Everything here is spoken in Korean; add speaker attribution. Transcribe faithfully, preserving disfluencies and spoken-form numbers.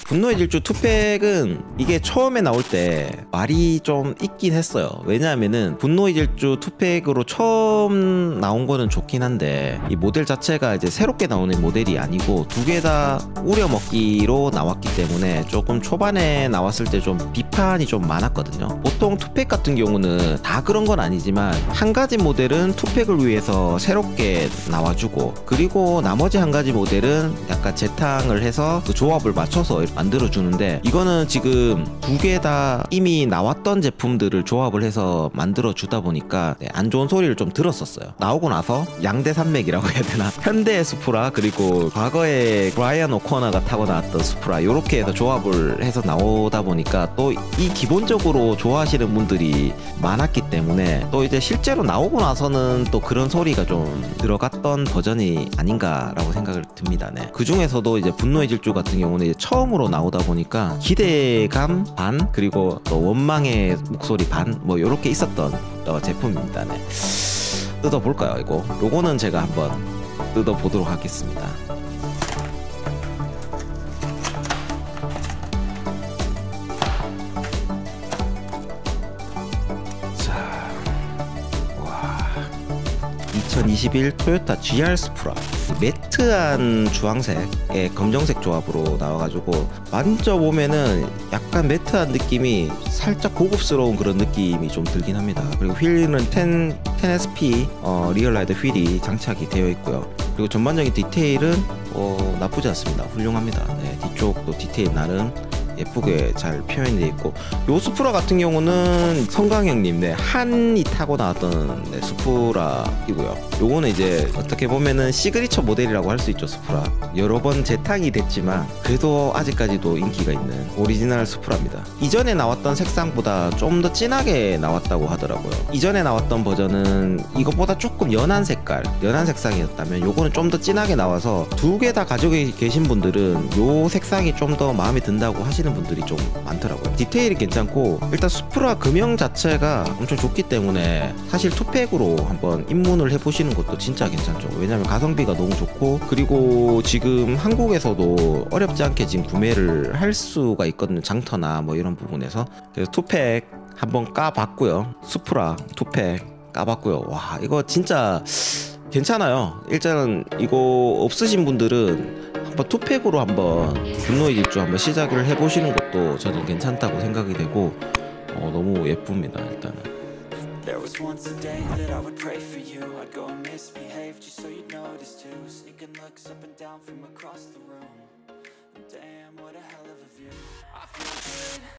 Speaker 1: 분노의 질주 투팩은 이게 처음에 나올 때 말이 좀 있긴 했어요. 왜냐하면은 분노의 질주 투팩으로 처음 나온 거는 좋긴 한데 이 모델 자체가 이제 새롭게 나오는 모델이 아니고 두 개 다 우려먹기로 나왔기 때문에 조금 초반에 나왔을 때 좀 비판이 좀 많았거든요. 보통 투팩 같은 경우는 다 그런 건 아니지만 한 가지 모델은 투팩을 위해서 새롭게 나와주고, 그리고 나머지 한 가지 모델은 약간 재탕을 해서 그 조합을 맞춰서 만들어주는데, 이거는 지금 두 개 다 이미 나왔던 제품들을 조합을 해서 만들어주다 보니까 네, 안 좋은 소리를 좀 들었었어요. 나오고 나서 양대 산맥이라고 해야 되나? 현대의 수프라, 그리고 과거에 브라이언 오코너가 타고 나왔던 수프라, 이렇게 해서 조합을 해서 나오다 보니까 또 이 기본적으로 좋아하시는 분들이 많았기 때문에 또 이제 실제로 나오고 나서는 또 그런 소리가 좀 들어갔던 버전이 아닌가라고 생각을 듭니다. 네. 그 중에서도 이제 분노의 질주 같은 경우는 이제 처음으로 나오다 보니까 기대감 반, 그리고 또 원망의 목소리 반, 뭐 이렇게 있었던 어, 제품입니다. 네. 뜯어볼까요? 이거 요거는 제가 한번 뜯어보도록 하겠습니다. 이천이십일 토요타 지알 스프라 매트한 주황색의 검정색 조합으로 나와가지고 만져보면은 약간 매트한 느낌이 살짝 고급스러운 그런 느낌이 좀 들긴 합니다. 그리고 휠은 텐, 텐 에스피 어, 리얼라이드 휠이 장착이 되어 있고요. 그리고 전반적인 디테일은 어, 나쁘지 않습니다. 훌륭합니다. 네, 뒤쪽도 디테일 나름 예쁘게 잘 표현되어 있고, 요 수프라 같은 경우는 성강형님 네, 한이 타고 나왔던 네, 수프라이고요. 요거는 이제 어떻게 보면은 시그니처 모델이라고 할 수 있죠. 수프라 여러 번 재탕이 됐지만 그래도 아직까지도 인기가 있는 오리지널 수프라입니다. 이전에 나왔던 색상보다 좀 더 진하게 나왔다고 하더라고요. 이전에 나왔던 버전은 이것보다 조금 연한 색깔, 연한 색상이었다면 요거는 좀 더 진하게 나와서 두 개 다 가지고 계신 분들은 요 색상이 좀 더 마음에 든다고 하시는 분들이 좀 많더라고요. 디테일이 괜찮고 일단 수프라 금형 자체가 엄청 좋기 때문에 사실 투팩으로 한번 입문을 해보시는 것도 진짜 괜찮죠. 왜냐면 가성비가 너무 좋고, 그리고 지금 한국에서도 어렵지 않게 지금 구매를 할 수가 있거든요. 장터나 뭐 이런 부분에서. 그래서 투팩 한번 까봤고요. 수프라 투팩 까봤고요. 와, 이거 진짜 괜찮아요. 일단은 이거 없으신 분들은 한번 투팩으로 한번 분노의 질주 한번 시작을 해보시는 것도 저는 괜찮다고 생각이 되고 어, 너무 예쁩니다. 일단은. There was once a day that I would pray for you. I'd go and misbehave just so you'd notice too. Sneaking looks up and down from across the room. Damn, what a hell